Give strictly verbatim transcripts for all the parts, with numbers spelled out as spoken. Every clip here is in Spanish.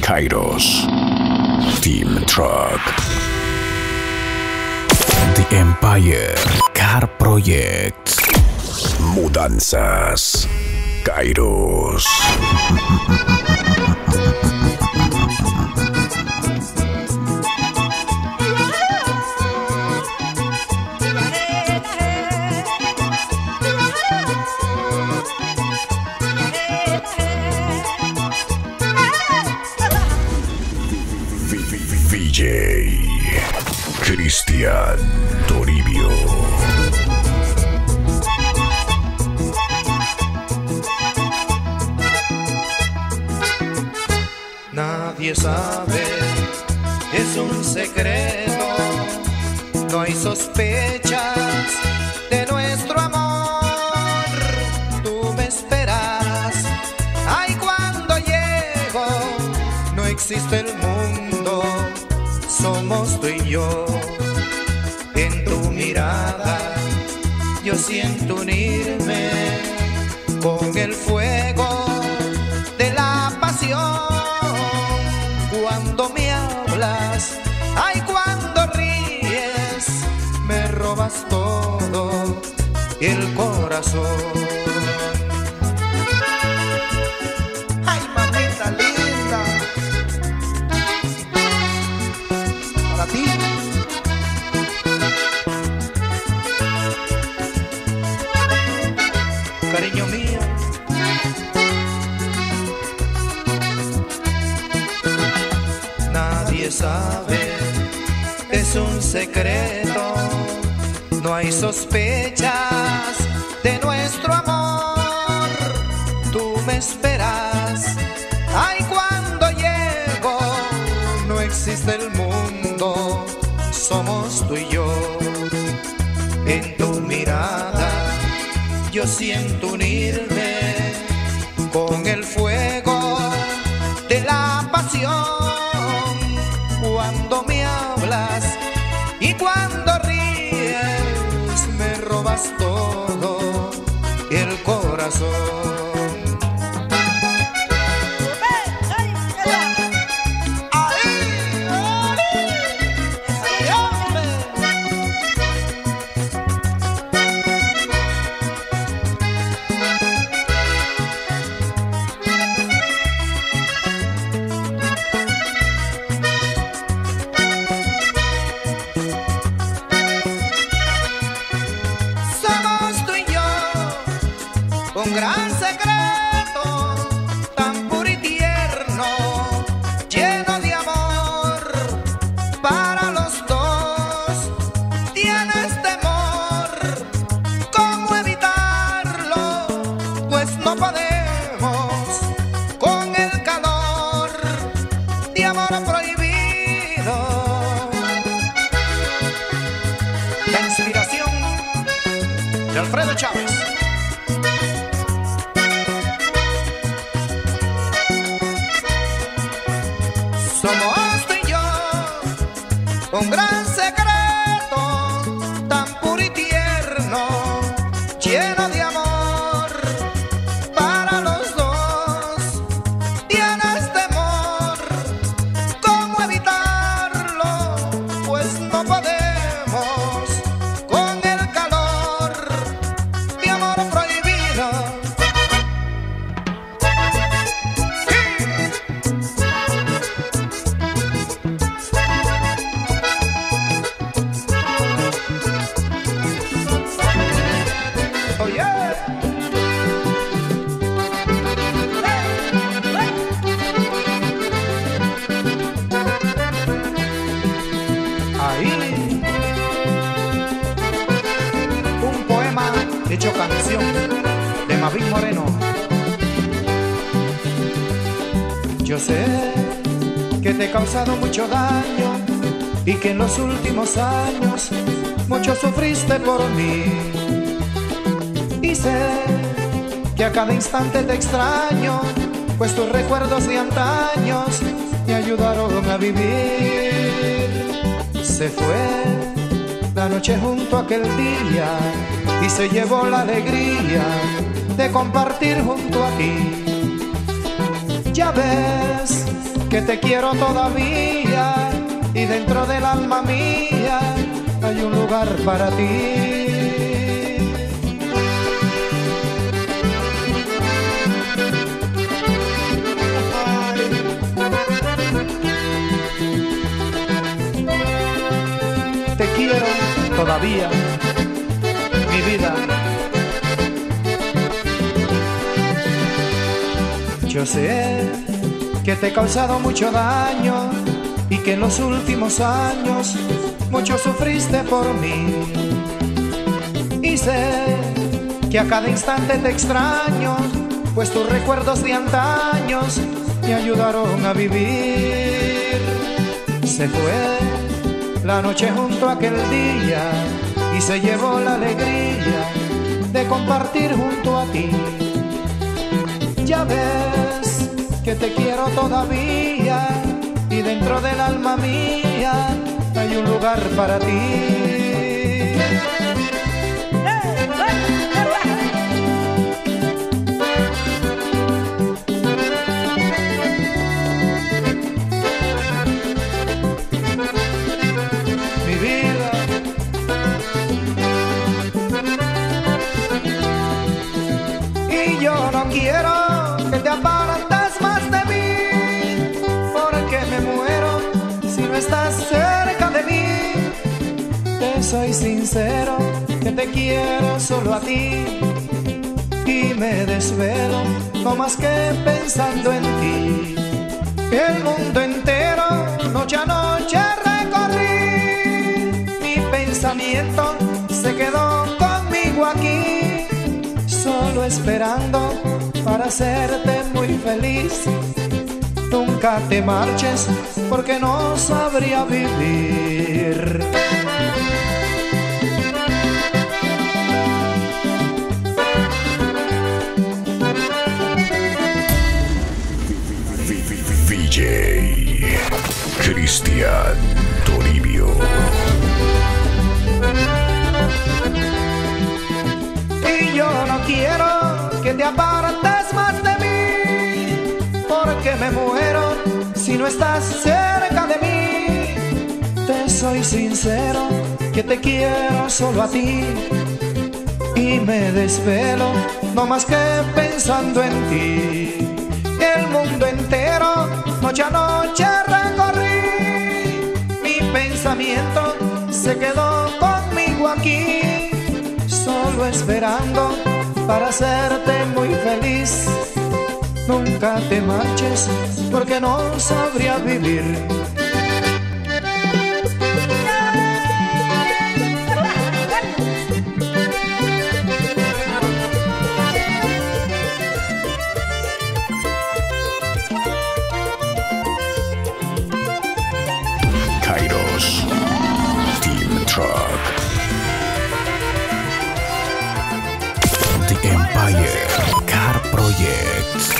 Kairos, Team Truck, The Empire Car Project, Mudanzas, Kairos. V J Cristian Toribio. Nadie sabe, es un secreto, no hay sospechas de nuestro amor. Tú me esperas, ay, cuando llego, no existe el mundo, somos tú y yo. En tu mirada yo siento unirme con el fuego de la pasión. Cuando me hablas, ay, cuando ríes, me robas todo el corazón. Ay, mamita linda, para ti. Cariño mío, nadie sabe, es un secreto, no hay sospechas de nuestro amor. Tú me esperas, ay, cuando llego, no existe el mundo, somos tú y yo. En tu mirada yo siento unirme con el fuego de la pasión. Cuando me hablas y cuando ríes, me robas todo el corazón. Un gran secreto, tan puro y tierno, lleno de amor para los dos. Tienes temor, ¿cómo evitarlo? Pues no podemos con el calor de amor prohibido. La inspiración de Alfredo Chávez. Somos tú y yo, un gran secreto, tan puro y tierno, lleno de amor para los dos. Tienes temor, ¿cómo evitarlo? Pues no podemos con el calor de amor prohibido. Ahí, un poema hecho canción de Mavín Moreno. Yo sé que te he causado mucho daño y que en los últimos años mucho sufriste por mí. Y sé que a cada instante te extraño, pues tus recuerdos de antaños me ayudaron a vivir. Se fue la noche junto a aquel día y se llevó la alegría de compartir junto a ti. Ya ves que te quiero todavía y dentro del alma mía hay un lugar para ti. Te quiero todavía, mi vida. Yo sé que te he causado mucho daño y que en los últimos años mucho sufriste por mí. Y sé que a cada instante te extraño, pues tus recuerdos de antaños me ayudaron a vivir. Se fue la noche junto a aquel día y se llevó la alegría de compartir junto a ti. Ya ves que te quiero todavía y dentro del alma mía hay un lugar para ti. Mi vida, y yo no quiero que te apartes más de mí, porque me muero si no estás cerca de mí. Te soy sincero que te quiero solo a ti y me desvelo no más que pensando en ti. El mundo entero noche a noche recorrí, mi pensamiento se quedó conmigo aquí, solo esperando para hacerte muy feliz. Nunca te marches porque no sabría vivir. D J Cristian Toribio. Y yo no quiero que te apartes más de mí, porque me muero si no estás cerca de mí. Te soy sincero que te quiero solo a ti y me desvelo no más que pensando en ti. El mundo entero noche a noche recorrí, mi pensamiento se quedó conmigo aquí, solo esperando para hacerte muy feliz. Nunca te marches porque no sabría vivir. Kairos Team Truck. The Empire Car Project.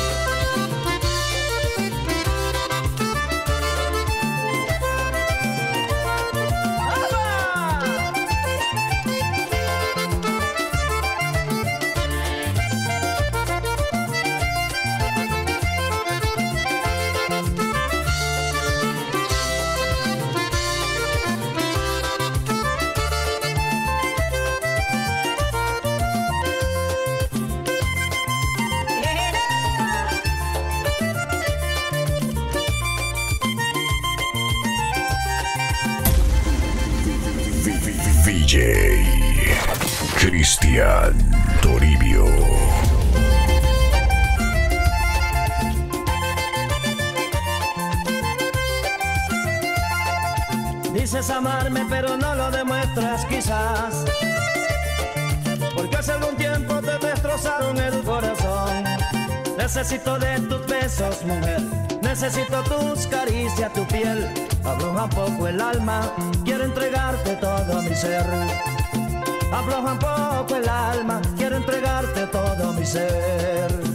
D J Cristian Toribio. Dices amarme pero no lo demuestras quizás, porque hace algún tiempo te destrozaron el corazón. Necesito de tus besos, mujer, necesito tus caricias, tu piel abroja un poco el alma, quiero entregarte todo mi ser. Afloja un poco el alma, quiero entregarte todo mi ser.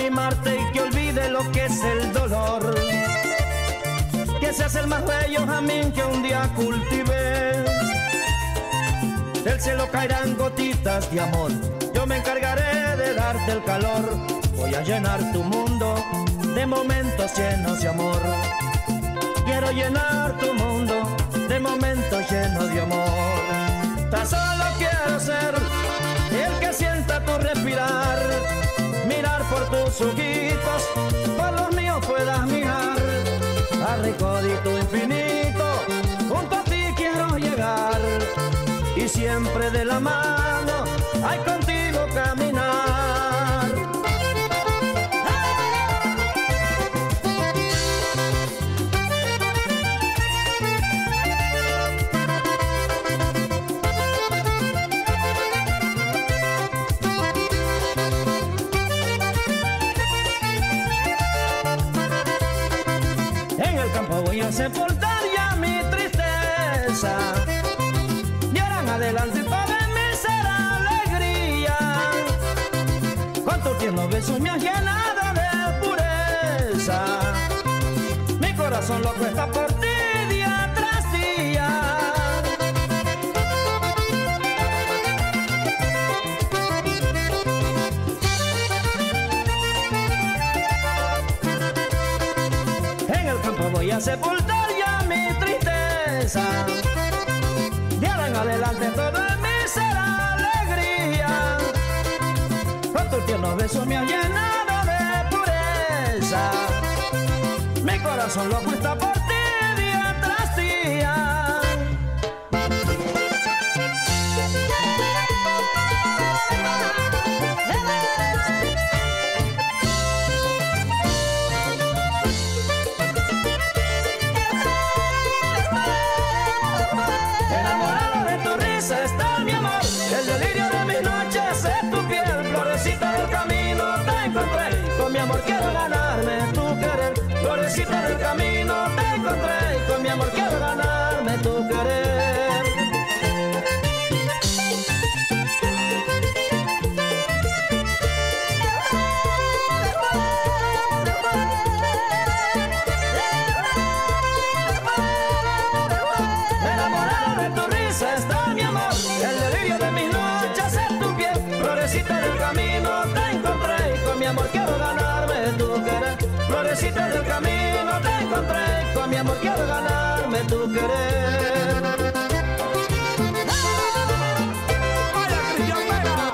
animarte y que olvide lo que es el dolor. Que seas el más bello jamín que un día cultivé. Del cielo caerán gotitas de amor, yo me encargaré de darte el calor. Voy a llenar tu mundo de momentos llenos de amor. Quiero llenar tu mundo de momentos llenos de amor. Tan solo quiero ser el que sienta tu respirar, mirar por tus ojitos, por los míos puedas mirar. Al recóndito infinito, junto a ti quiero llegar, y siempre de la mano, ay, contigo caminar. En el campo voy a sepultar ya mi tristeza, de ahora en adelante para mí será alegría. Con tus tiernos besos me has llenado de pureza, mi corazón loco está por ti día tras día. En el campo voy a sepultar ya mi tristeza, de ahora en adelante todo en mí será alegría. Con tus tiernos besos me has llenado de pureza, mi corazón loco está por ti día tras día. Enamorado de tu risa está mi amor, el delirio de mis noches es tu piel. Florecita del camino te encontré, con mi amor quiero ganarme tu querer. Florecita del camino te encontré, con mi amor quiero ganarme tu querer. Enamorado de tu risa está mi amor, el delirio de mis noches es tu piel. Florecita del camino te encontré, con mi amor quiero ganarme tu querer. Florecita del camino te encontré, con mi amor quiero ganarme tu querer. ¡Vaya, Cristian Vega!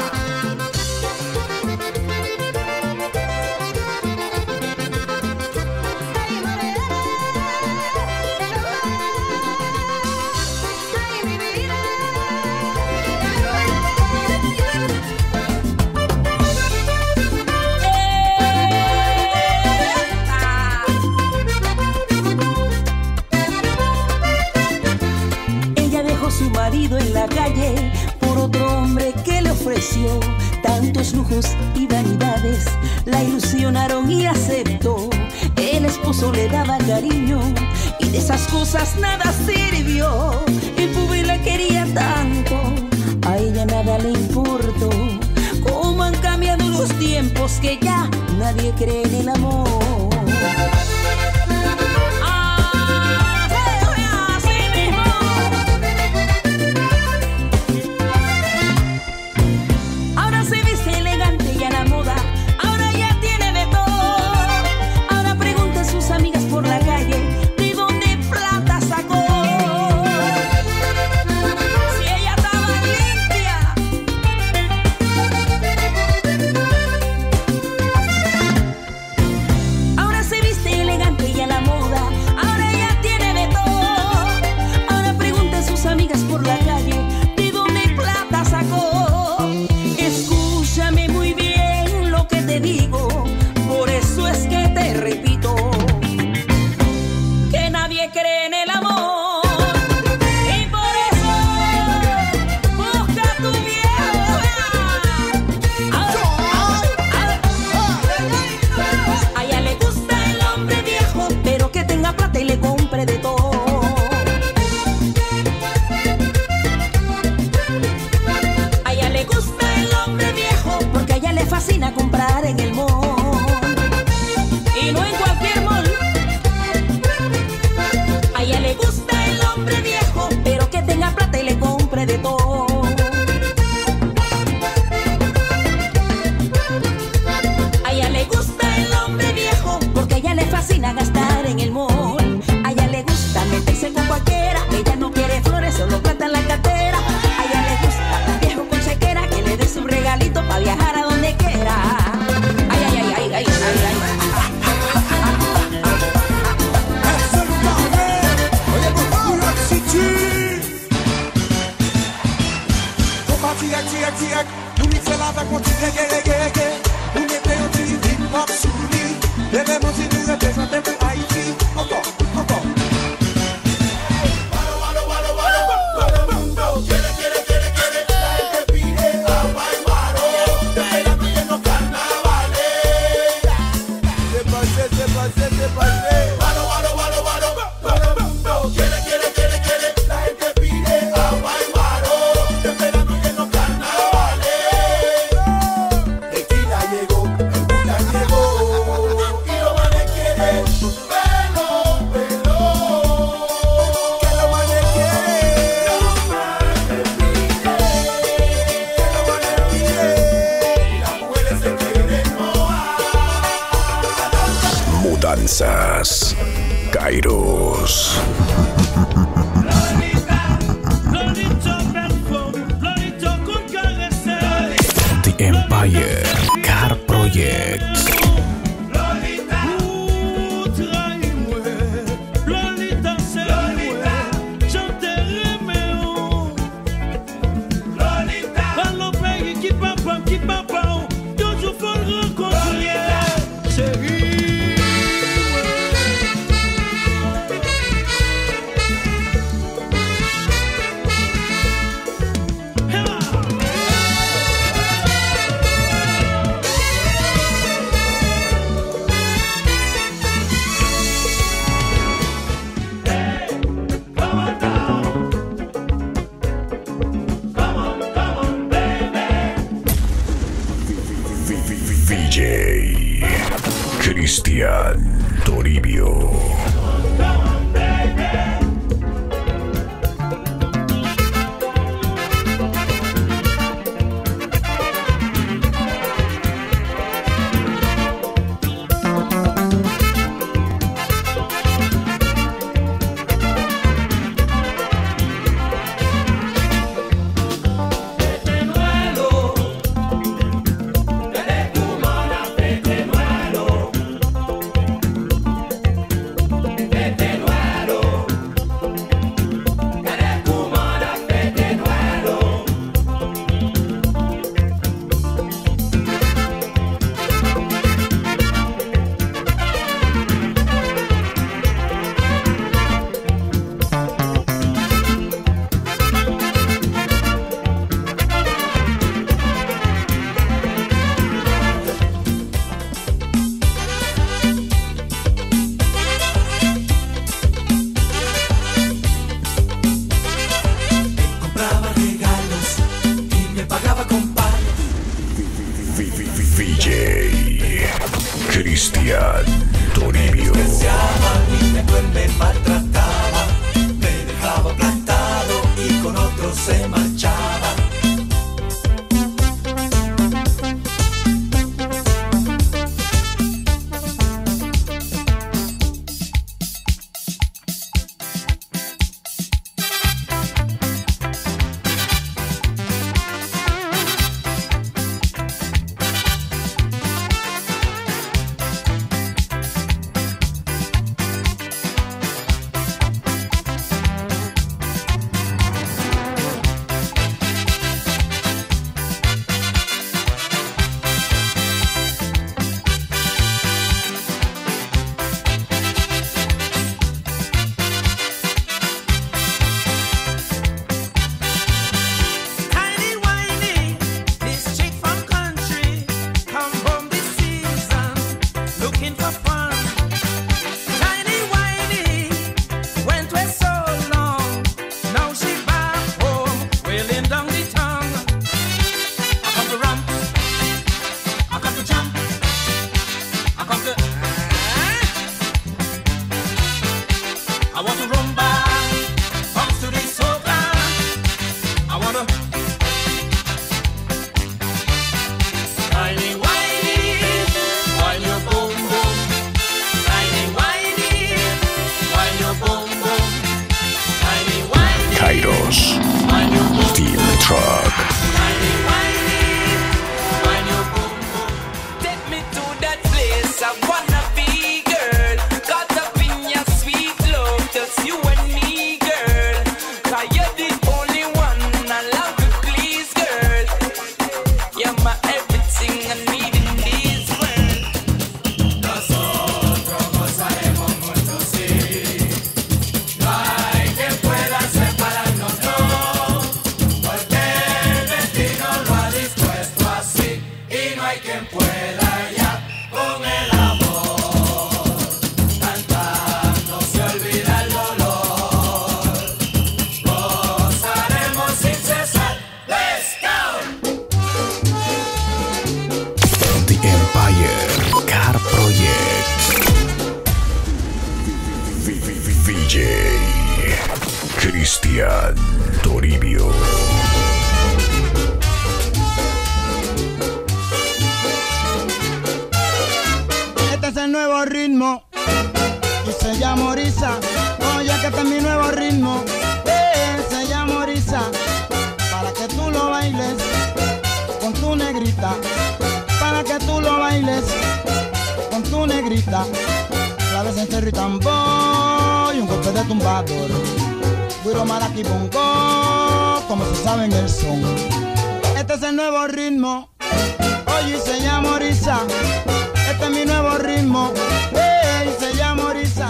Ella dejó su marido en la calle por otro hombre que le ofreció tantos lujos y vanidades. La ilusionaron y aceptó. El esposo le daba cariño y de esas cosas nada sirvió. El pobre la quería tanto, a ella nada le importó. Cómo han cambiado los tiempos que ya nadie cree en el amor. Ahora se viste elegante y a la moda, ahora ya tiene de todo. Ahora pregunta a sus amigas por la calle de dónde plata sacó. Si ella estaba limpia. Ahora se viste elegante y a la moda, ahora ya tiene de todo. Ahora pregunta a sus amigas por la calle de dónde plata sacó. Escúchame muy bien lo que te digo, por eso es que te repito que nadie cree en el amor. Y por eso busca tu viejo. A ella le gusta el hombre viejo, pero que tenga plata y le compre de todo. A ella le gusta el hombre viejo, porque a ella le fascina comprar en el mall. fascina gastar en el mall. A ella le gusta meterse con cualquiera. Ella no quiere flores, solo plata en la cartera. A ella le gusta un viejo con chequera que le dé su regalito para viajar a donde quiera. Ay, ay, ay, ay, ay, ay, ay. Tiak, tiak, tiak, nou mi fè la vak mwen ti reggae, reggae, reggae. Nou mette yon ti hip-hop sou li. Leve mwen ti nou represente pou Haiti. Encore, encore. Walo, walo, walo, walo, todo el mundo quiere, quiere, quiere, quiere. La gente pide agua y guaro. Esperando y en los carnavales. Se pase, se pase, se pase. Walo, walo, walo, walo, todo el mundo quiere, quiere, quiere, quiere. La gente pide agua y guaro. Esperando y en los Mudanzas Kairos. The Empire Car Project. V J Cristian Toribio. V J Cristian Toribio. Y después me maltrataba, me dejaba plantado y con otro se marchaba. Truck. Take me to that place I wanna be, girl. Caught up in your sweet love, just you and me, girl. 'Cause you're the only one I love to please, girl. You're my everything I need in this world. Nosotros gozaremos mucho, sí. No hay quien pueda separarnos, no. Porque el destino lo ha dispuesto así. Y no hay quien pueda ya con el amor. Cantando se olvida el dolor. Gozaremos sin cesar. Let's go. The Empire Car Project. V J Cristian Toribio. Este es el nuevo ritmo y se llama Orisa. Oye, que este es mi nuevo ritmo, eh, se llama Orisa. Para que tú lo bailes con tu negrita, para que tú lo bailes con tu negrita. Claves en cerro y tambor y un golpe de tumbador. Guiro, maraqui, bongo, como se sabe en el son. Este es el nuevo ritmo, oye, se llama Orisa. Este es mi nuevo ritmo, hey, se llama Orisa.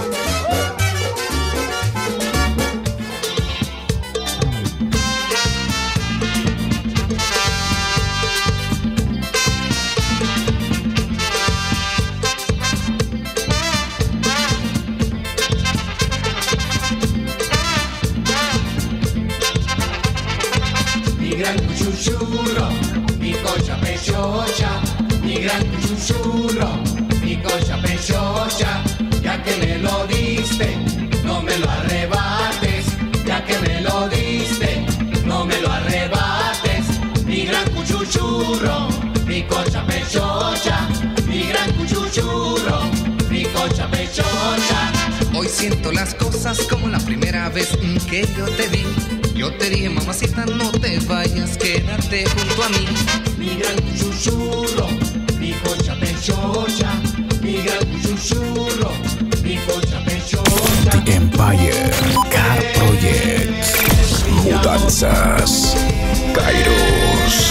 Mi gran cuchuchurro, mi cocha pechocha, mi gran cuchuchurro, mi cocha pechocha, ya que me lo diste, no me lo arrebates, ya que me lo diste, no me lo arrebates, mi gran cuchuchurro, mi cocha pechocha, mi gran cuchuchurro, mi cocha pechocha. Hoy siento las cosas como la primera vez que yo te vi. Yo te dije, mamacita, no te vayas, quédate junto a mí. Mi gran cuchuchurro, mi cocha pechocha, mi gran cuchuchurro, mi cocha pechocha. The Empire Car Project. Mudanzas. Kairos.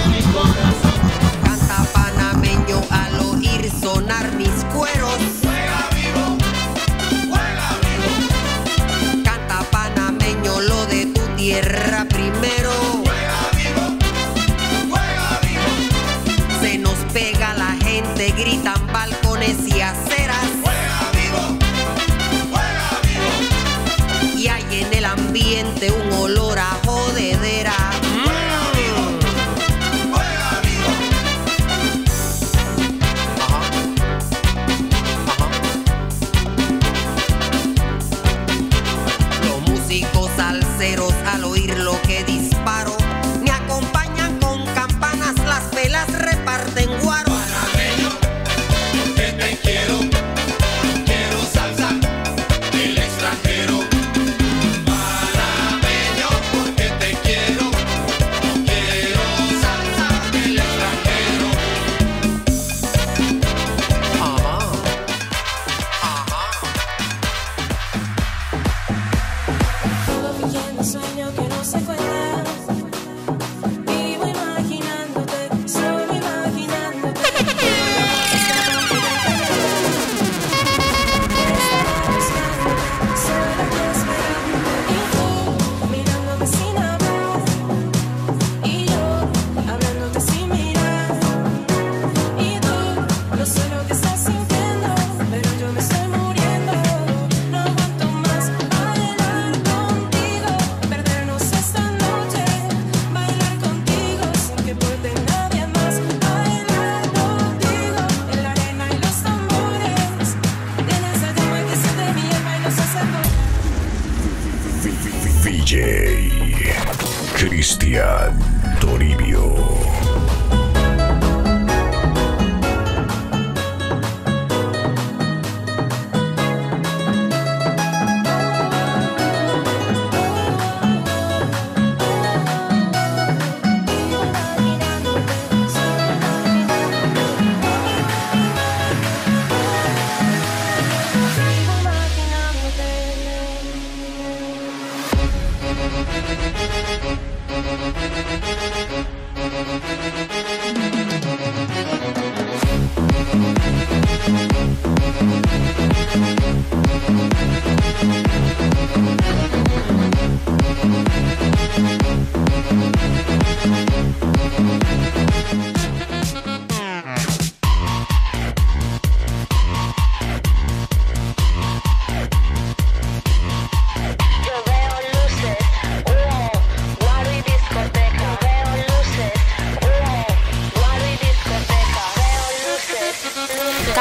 Canta panameño al oír sonar mis cueros. Juega vivo, juega vivo. Canta panameño lo de tu tierra primero. Juega vivo, juega vivo. Se nos pega la gente, gritan balcones y aceras. Juega vivo, juega vivo. Y hay en el ambiente un olor a jodedera. Juega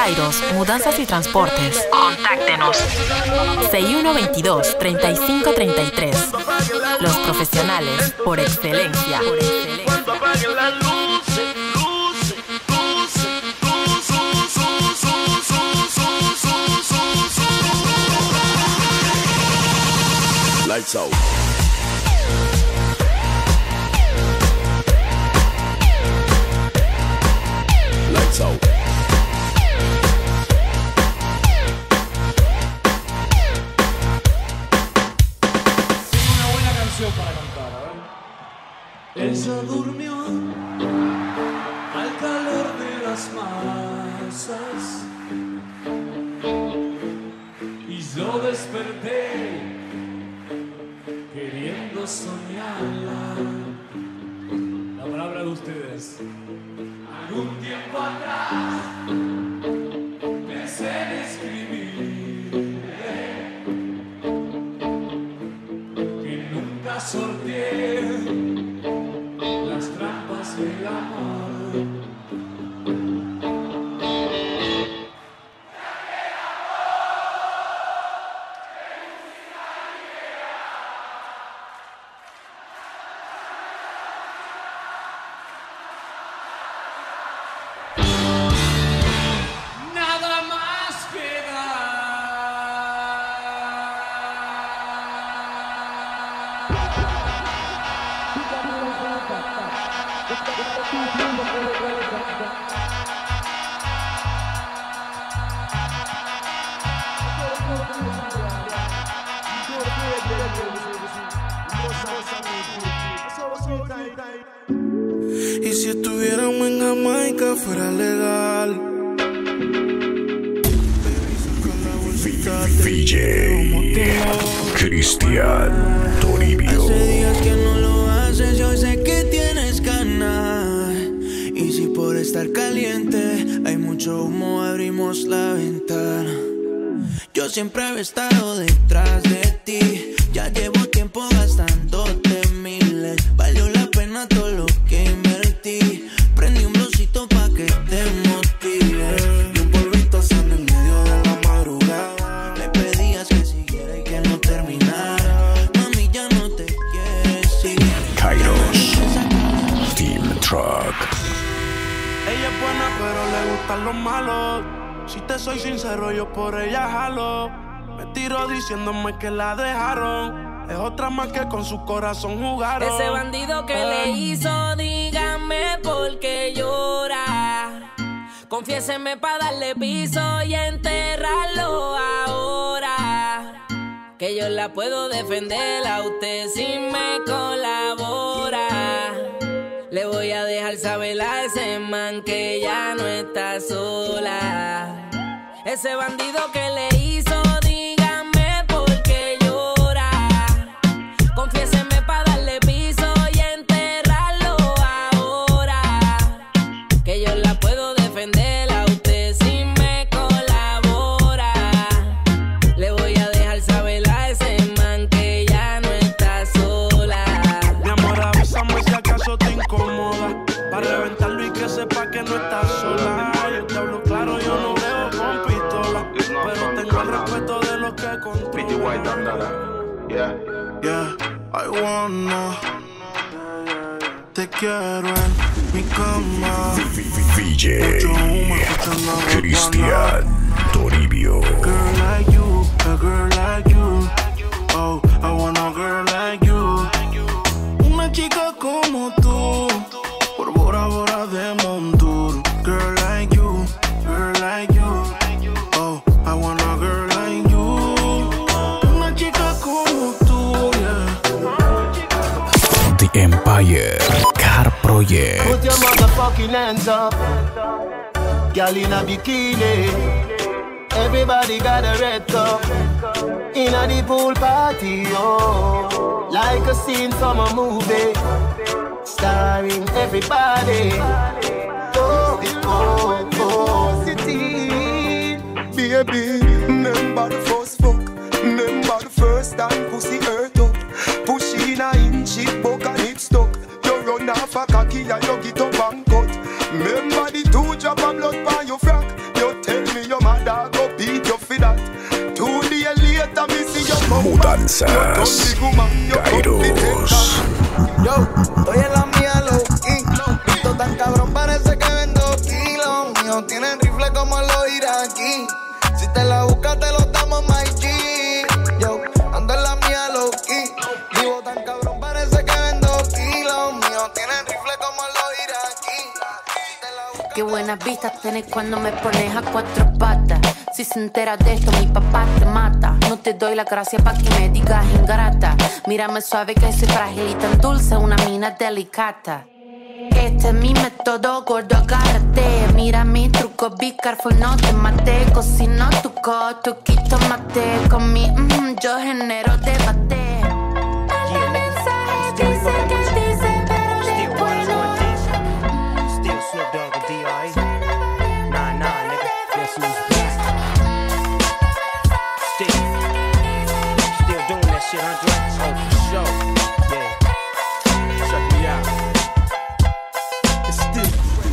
Kairos, Mudanzas y Transportes. Contáctenos. seis uno veintidós, treinta y cinco treinta y tres. Los profesionales por excelencia. Por excelencia. Cuando apaguen las luces, luces, luces, Lights out. Lights out. Una buena canción para cantar, a ver. Ella durmió al calor de las masas y yo desperté queriendo soñarla. La palabra de ustedes. Algún tiempo atrás pensé en escribirle que nunca sorteé las trampas del amor. Nada más que Y si estuviéramos en Jamaica fuera legal. V J Cristian Toribio. Hace días que no lo haces, yo sé que tienes ganas. Y si por estar caliente hay mucho humo, abrimos la ventana. Yo siempre he estado detrás de ti. Ya llevo tiempo gastándote miles. Valió la pena todo lo que invertí. Prendí un blocito pa' que te motive. Y un polvito sano en medio de la madrugada. Me pedías que siguiera y que no terminara. Mami, ya no te quieres ir. Kairos Team Truck. Ella es buena pero le gustan los malos. Si te soy sincero yo por ella jalo. Me tiro diciéndome que la dejaron. Es otra más que con su corazón jugaron. Ese bandido que le hizo, dígame por qué llora. Confiéseme pa' darle piso y enterrarlo ahora. Que yo la puedo defender a usted si me colabora. Le voy a dejar saber a ese man que ya no está sola. Ese bandido que le hizo, dígame por qué llora. Confiéseme pa' darle piso y enterrarlo ahora. Que yo la puedo defender a usted si me colabora. Le voy a dejar saber a ese man que ya no está sola. Mi amor, avísame si acaso te incomoda. Para reventarlo y que sepa que no estás sola. Yo te hablo claro, yo no veo con pistola. Pero tengo el respeto de los que controlan. Yeah. Yeah, I wanna. Te quiero en mi cama. V J Cristian Toribio. Girl like you, a girl like you. Oh, I want a girl like you. Una chica como tú, por Bora Bora de Montour. Girl like you, girl like you. Oh, I want a girl like you. Una chica como tú, yeah. The Empire Car Project. Put your motherfucking hands up. Girl in a bikini. Everybody got a red cup. In a the pool party, oh. Like a scene from a movie. Starring everybody. Oh, oh, oh, city. Baby, remember the first fuck. Remember the first time pussy hurt up. Push in a inch, it buck and it stuck. You run off a cocky and you get up and cut. Remember the two drop of blood by your frack. You tell me danzas. Kairos. Yo, estoy en la mía, low key. Esto tan cabrón, parece que vendo kilos. Míos tienen rifle como los iraquí. Si te la buscas, te lo damos, my G. Yo, ando en la mía, low key. Vivo tan cabrón, parece que vendo kilos. Míos tienen rifle como los iraquí. Qué buenas vistas tenés cuando me pones a cuatro patas. Si se entera de esto, mi papá te mata. No te doy la gracia pa' que me digas ingrata. Mírame suave que soy frágil y tan dulce, una mina delicata. Este es mi método, gordo, agárrate. Mira mi truco, be careful, no te mate. Cocino tu co, tu quito mate. Con mi mm, yo genero debate. El mensaje dice que dice, pero después no. Still Snoop Dogg and D R E. Nah, nah, nigga. Guess who's back? Still. Still doing that shit, Andre? Oh, for sure. Yeah. Check me out. It's still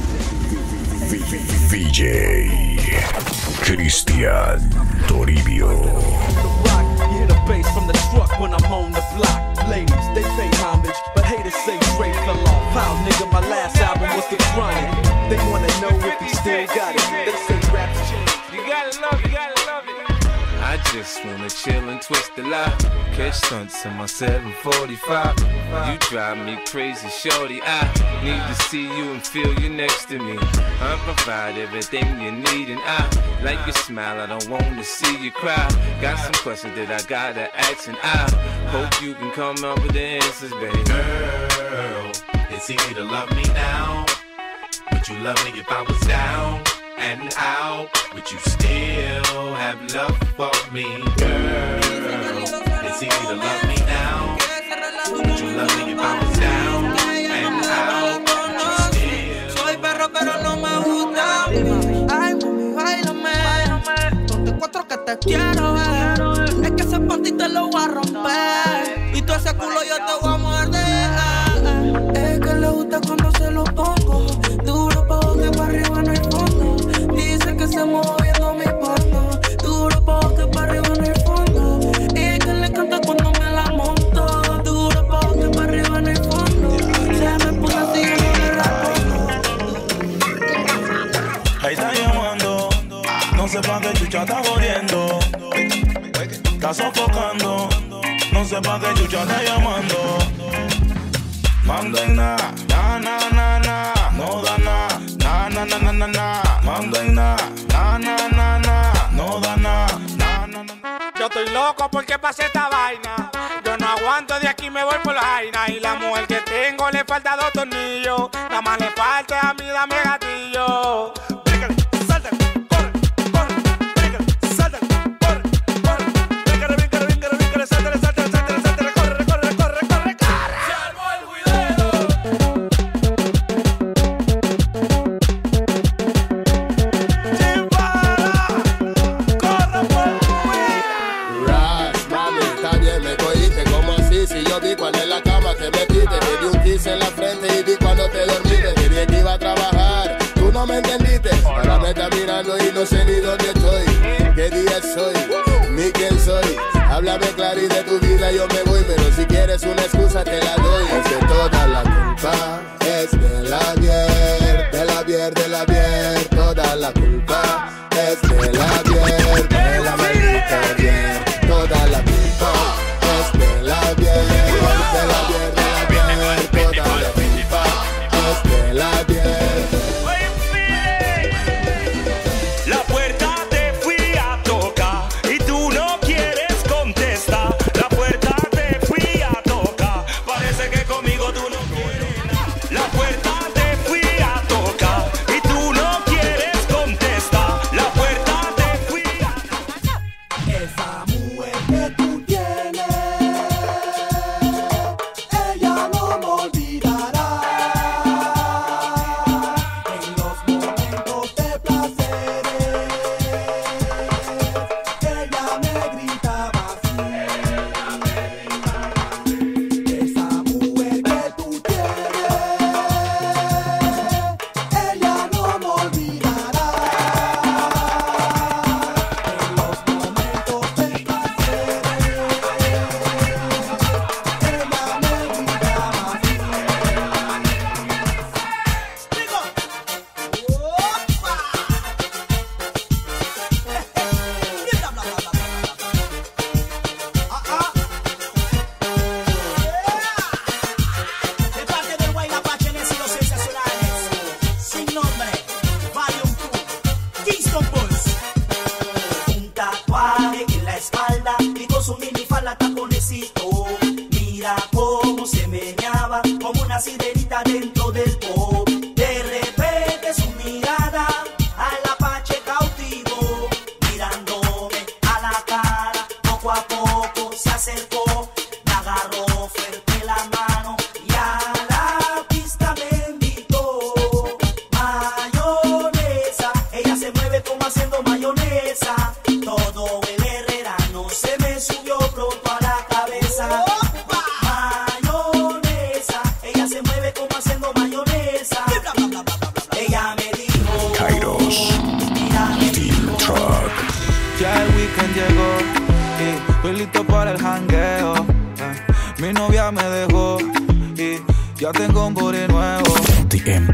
V J Cristian Toribio. You hear the bass from the truck when I'm on the block. Ladies, they pay homage, but haters say Dre fell off. How, nigga, my last album was The Chronic. They wanna know if he still got it. They say rap's changed. You gotta love it, you gotta love it. I just wanna chill and twist the lie. Catch stunts in my seven forty-five. You drive me crazy, shorty. I need to see you and feel you next to me. I provide everything you need, and I like your smile. I don't wanna see you cry. Got some questions that I gotta ask, and I hope you can come up with the answers, baby. Girl, it's easy to love me now. Would you love me if I was down and out? Would you still have love for me? Girl, it's easy to love me now. Would you love me if I was down and out? Would you still? Soy perro pero no me gusta. Ay, mami, bailame. Ponte cuatro que te quiero ver. Es que ese panty te lo voy a romper. Y todo ese culo yo te voy a morder. Es que le gusta cuando se lo pongo. Duro pa' que pa' arriba no hay fondo. Dice que se mueve viendo mi porno. Duro pa' que pa' arriba no hay fondo. Y que le encanta cuando me la monto. Duro pa' que pa' arriba no hay fondo. Se me puso así y no le respondo. Ahí está llamando. No sé pa' qué chucha está jodiendo. Está sofocando. No sé pa' qué chucha está llamando. Mando en na, na, na, na, na. No da na, na, na, na, na, na, na. Mando en na, na, na, na, na. No da na, na, na, na. Yo estoy loco porque pasé esta vaina. Yo no aguanto, de aquí me voy por la vaina. Y la mujer que tengo le falta dos tornillos. Nada más le falta a mí, dame gatillo. En la frente y vi cuando te dormiste. Quería que iba a trabajar, tú no me entendiste. Ahora me estás mirando y no sé ni dónde estoy. ¿Qué día soy? Ni quién soy. Háblame claro y de tu vida yo me voy. Pero si quieres una excusa te la doy. Es que toda la culpa es de la Bier, de la Bier, de la Bier. Toda la culpa es de la Bier, de la maldita Bier. Toda la culpa es de la Bier, de la Bier. La puerta te fui a tocar y tú no quieres contestar. La puerta te fui a tocar, parece que conmigo tú no quieres nada. La puerta te fui a tocar y tú no quieres contestar. La puerta te fui a tocar. Esa mujer que tú tienes, ella no me olvidará.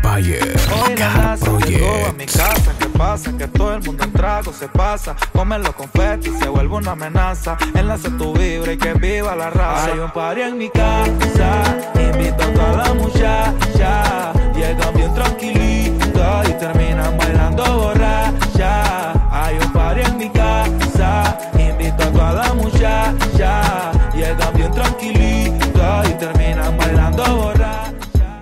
Empire. Hoy la raza llegó a mi casa. ¿Qué pasa? Que todo el mundo en trago se pasa. Comen los confetis, se vuelve una amenaza. Enlace tu vibra y que viva la raza. Hay un party en mi casa, invito a toda la muchacha. Llegan bien tranquilitas y terminan bailando borracha. Hay un party en mi casa, invito a toda la muchacha. Llegan bien tranquilitas y terminan bailando borracha.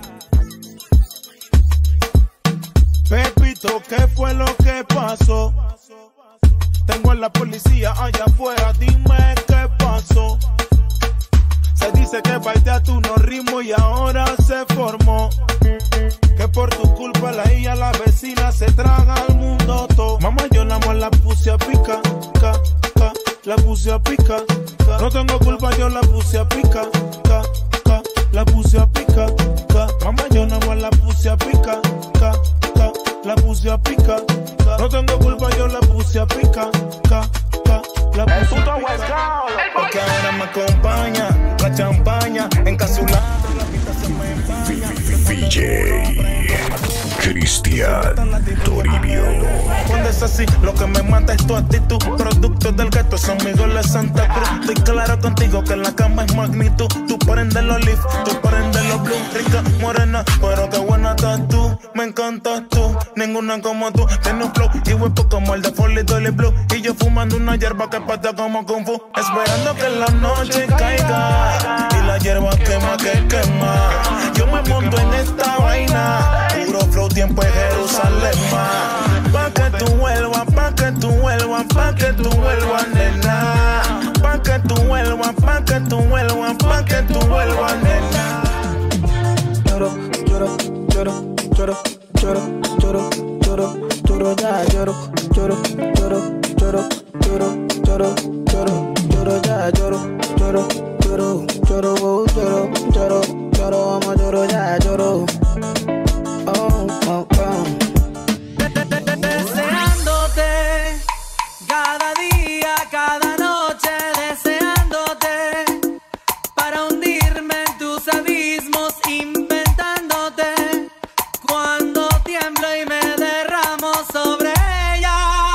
Pepito, ¿qué fue lo que pasó? Tengo a la policía allá afuera, dime qué pasó. Se dice que bailé tu no ritmo y ahora se formó. Que por tu culpa la hija, la vecina se traga al mundo todo. Mamá, yo la más la puse a pica, ca, ca, la puse a pica, ca. No tengo culpa, yo la puse a pica, ca, ca, la puse a pica, ca. Mamá, yo la más la puse a pica, ca, ca, la puse a pica, ca. No tengo culpa, yo la puse a pica, ca, ca, la puse a pica. Porque ahora me acompaña la champaña encapsulada. D J Cristian Toribio. Cuando es así, lo que me mata es tu actitud. Productos del gueto, San Miguel de Santa Cruz. Estoy claro contigo que en la cama es magnitud. Tú prendes los leaf, tú prendes los blue. Rica, morena, pero qué buena estás tú. Me encantas tú, ninguna como tú. Tienes un flow y huepo como el de Foley Dolly Blue. Y yo fumando una hierba que patea como Kung Fu. Esperando que la noche caiga y la hierba quema que quema. Yo me monto en esta vaina, puro flow, tiempo en Jerusalén. Pa' que tú vuelvas, pa' que tú vuelvas, pa' que tú vuelvas, nena. Pa' que tú vuelvas, pa' que tú vuelvas, pa' que tú vuelvas, nena. Lloro, lloro, lloro, lloro, lloro, lloro, lloro, lloro, ya lloro, lloro, lloro, lloro, lloro, lloro, lloro, lloro, ya lloro, lloro, lloro, lloro, lloro, lloro, lloro, vamos, lloro, ya lloro. Oh, oh, oh. Deseándote cada día, cada noche, deseándote para hundirme en tus abismos, inventándote cuando tiemblo y me derramo sobre ella.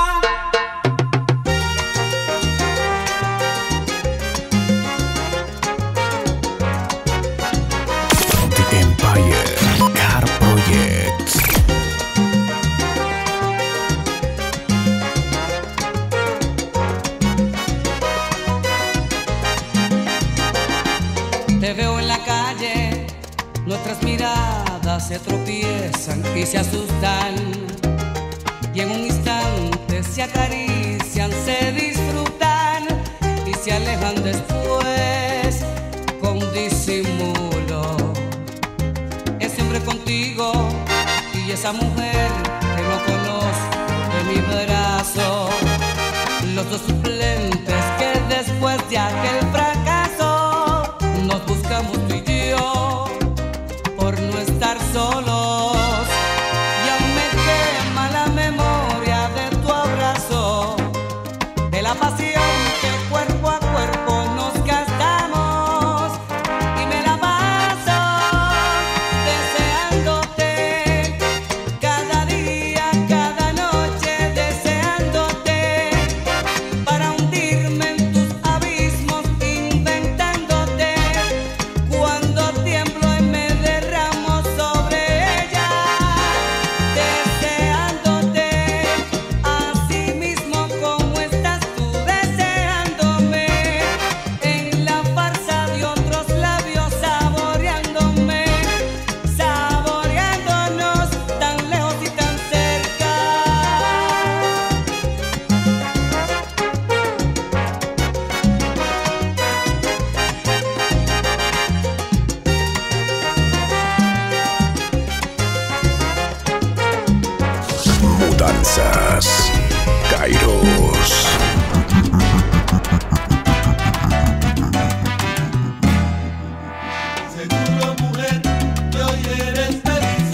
The Empire Car Project. Te veo en la calle, nuestras miradas se tropiezan y se asustan. Y en un instante se acarician, se disfrutan y se alejan después con disimulo. Ese hombre contigo y esa mujer que no conozco de mi brazo. Los dos suplentes que después de aquel fracaso nos buscamos tú y yo por no estar solos. Y aún me quema la memoria de tu abrazo, de la pasión que cuerpo a cuerpo nos gastamos. Y me la paso deseándote cada día, cada noche, deseándote para hundirme en tus abismos, inventándote cuando tiemblo y me derramo sobre ella. Deseándote así mismo como estás tú, deseándome en la farsa de otros labios, saboreándome, saboreándonos tan lejos y tan cerca. Mudanzas Kairos. Seguro, mujer, que hoy eres feliz,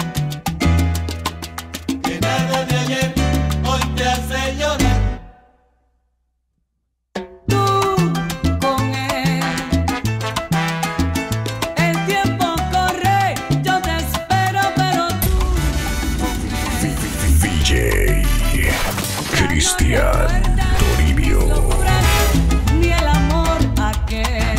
que nada de ayer hoy te hace llorar. Con él el tiempo corre, yo te espero, pero tú Cristian Toribio. Ni el amor aquel.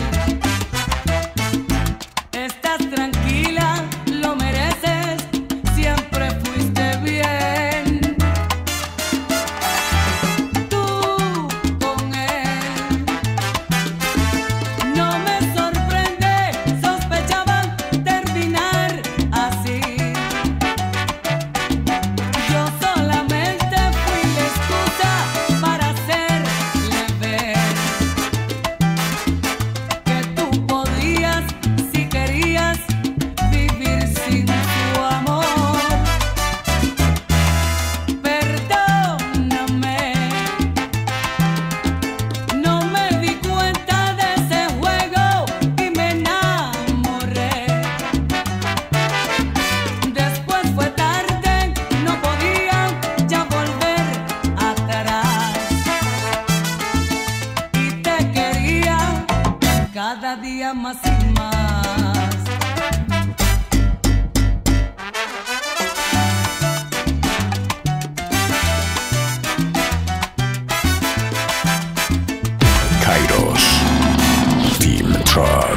Estás tranquila, lo mereces, siempre fuiste bien. Tú con él, no me sorprende, sospechaban terminar así. Yo solamente fui la excusa para hacerle ver que tú podías, si querías, vivir sin su amor. Perdóname, no me di cuenta de ese juego y me enamoré. Después fue tarde, no podía ya volver atrás. Y te quería cada día más y más. Kairos Team Truck.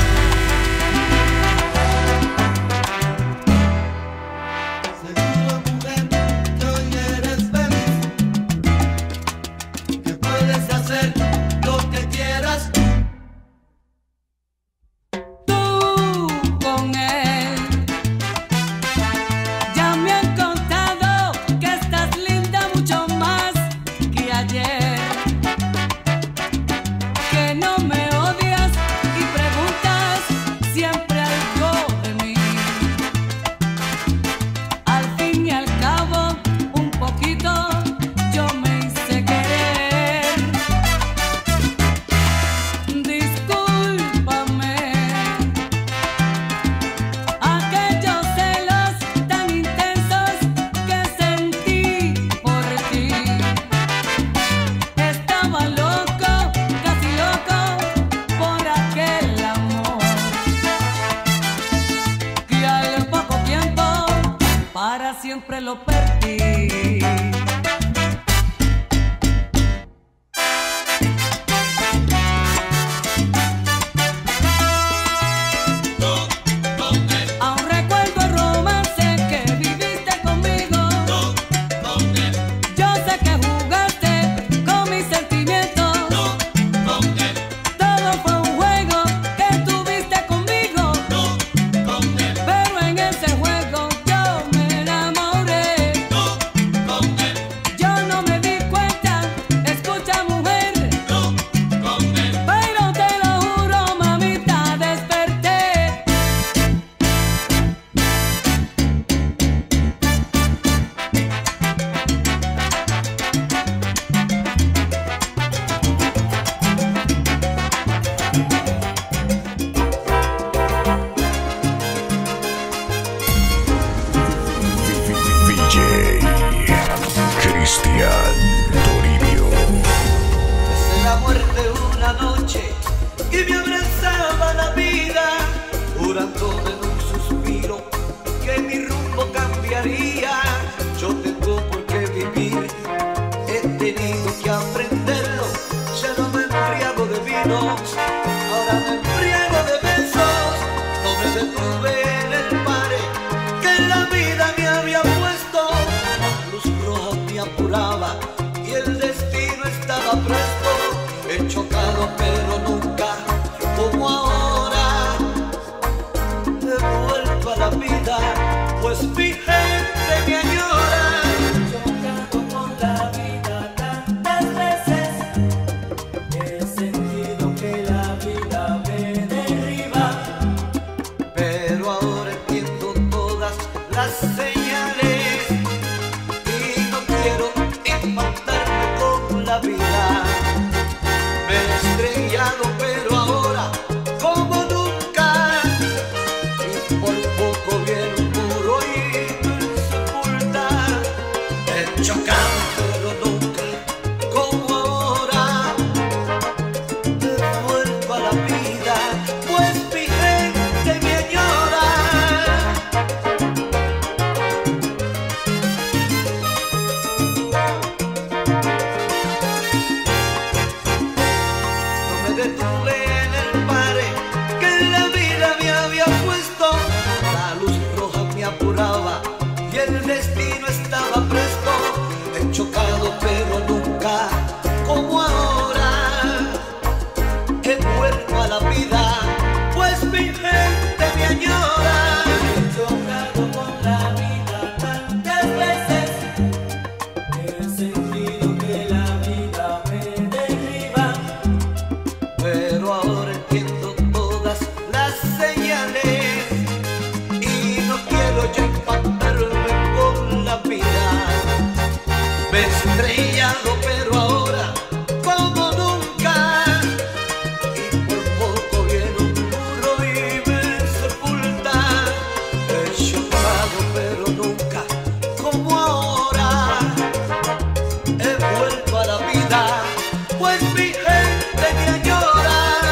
Hoy eres feliz, que puedes hacer lo que quieras. Tú con él, ya me han contado que estás linda mucho más que ayer, que no me odias y preguntas siempre algo de mí. Al fin y al cabo, un poquito yo me hice querer. Discúlpame aquellos celos tan intensos que sentí por ti. Estaba loco, casi loco, por aquel amor que al poco tiempo para siempre lo perdí. Aún recuerdo el romance que viviste conmigo. Yo sé que jugaste con mis sentimientos. Todo fue un juego que tuviste conmigo. Pero en ese juego yo me enamoré. Yo no me di cuenta, escucha mujer. Pero te lo juro, mamita, desperté. V J Cristian Toribio. Es el amor de una noche y me abrazaba la vida, jurando en un suspiro que mi rumbo cambiaría. Yo tengo por qué vivir, he tenido que aprenderlo. Ya no me embriago de vino, ahora me embriago de besos. No me detuve en el pare que en la vida me había puesto. La luz roja me apuraba y el destino estaba presto. He chocado pero nunca como ahora he vuelto a la vida, pues mi gente me añora. Chocado con la vida tantas veces, he sentido que la destino estaba presto. He chocado pero nunca como ahora. He vuelto a la vida, pues mi gente me añora. He chocado con la vida tantas veces, he sentido que la vida me derriba, pero ahora entiendo todas las señales y no quiero ya impactarme con la vida. Me he estrellado pero ahora como nunca, y por poco viene un muro y me sepulta. He chocado pero nunca como ahora. He vuelto a la vida, pues mi gente me añora.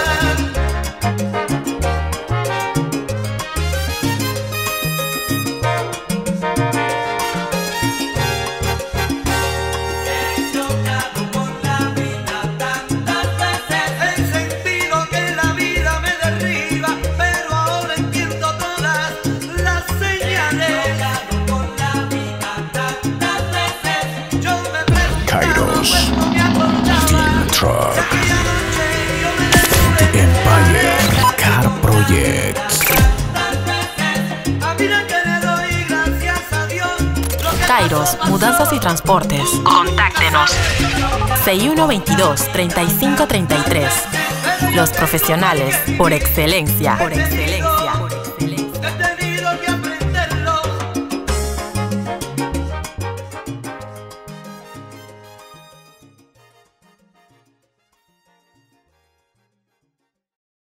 He chocado con la vida tantas veces, he sentido que la vida me derriba, pero ahora entiendo todas las señales. He chocado con la vida tantas veces, yo me preguntaba, Kairos, pues no me acordaba. Team Truck, Si aquella noche yo me desnudé, The Empire, Car Projects. a vida que le doy gracias a Dios. Lo que Kairos, mudanzas y transportes. Contáctenos. seis uno veintidós, treinta y cinco treinta y tres. Los profesionales por excelencia. Por excelencia.